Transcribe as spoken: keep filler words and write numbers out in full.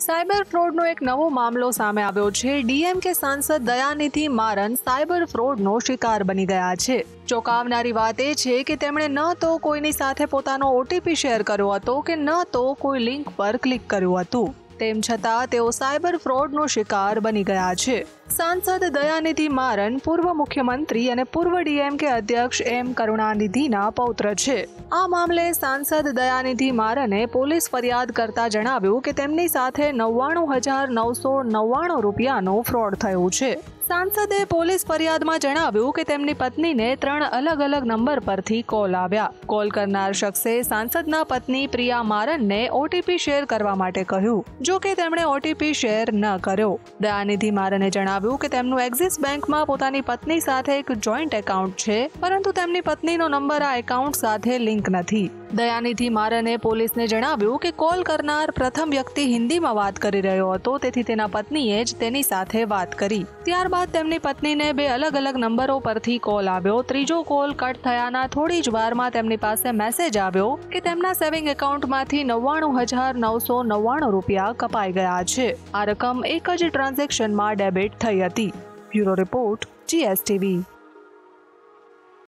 Cyber ફ્રોડનો એક નવો મામલો સામે આવ્યો છે। ડીએમકે સાંસદ દયાનિધિ મારન સાયબર ફ્રોડનો શિકાર બની ગયા છે। ચોંકાવનારી વાત એ છે કે તેમણે ન તો કોઈની સાથે પોતાનો ઓટીપી શેર કર્યો હતો કે ન તો કોઈ લિંક પર ક્લિક કર્યું હતું। તેમ છતાં તેઓ સાયબર ફ્રોડનો શિકાર બની ગયા છે। સાંસદ દયાનિધિ મારન પૂર્વ મુખ્યમંત્રી અને પૂર્વ ડીએમકે અધ્યક્ષ એમ કરુણાનિધિના પૌત્ર છે। આ મામલે સાંસદ દયાનિધિ મારને પોલીસ ફરિયાદ કરતા જણાવ્યું કે તેમની સાથે નવ્વાણું હજાર નવસો નવ્વાણું રૂપિયાનો ફ્રોડ થયો છે। સાંસદે પોલીસ ફરિયાદમાં જણાવ્યું કે તેમની પત્નીને ત્રણ અલગ અલગ નંબર પરથી કોલ આવ્યા। કોલ કરનાર શખ્સે સાંસદના પત્ની પ્રિયા મારનને ઓટીપી શેર કરવા માટે કહ્યું, જો કે તેમણે ઓટીપી શેર ન કર્યો। દયાનિધિ મારને જણાવ્યું કે તેમનું એક્સિસ બેંકમાં પોતાની પત્ની સાથે એક જોઈન્ટ એકાઉન્ટ છે, પરંતુ તેમની પત્નીનો નંબર આ એકાઉન્ટ સાથે લિંક નથી। દયાનિધિ મારને પોલીસને જણાવ્યું કે કોલ કરનાર પ્રથમ વ્યક્તિ હિન્દીમાં વાત કરી રહ્યો હતો, તેથી તેના પત્નીએ જ તેની સાથે વાત કરી। ત્યારબાદ તેમની પત્નીને બે અલગ અલગ નંબરો પરથી કોલ આવ્યો। ત્રીજો કોલ કટ થયાના થોડી જ વારમાં તેમની પાસે મેસેજ આવ્યો કે તેમના સેવિંગ એકાઉન્ટમાંથી નવ્વાણું હજાર નવસો નવ્વાણું રૂપિયા કપાઈ ગયા છે। આ રકમ એક જ ટ્રાન્ઝેક્શનમાં ડેબિટ થઈ હતી। Bureau report, GSTV.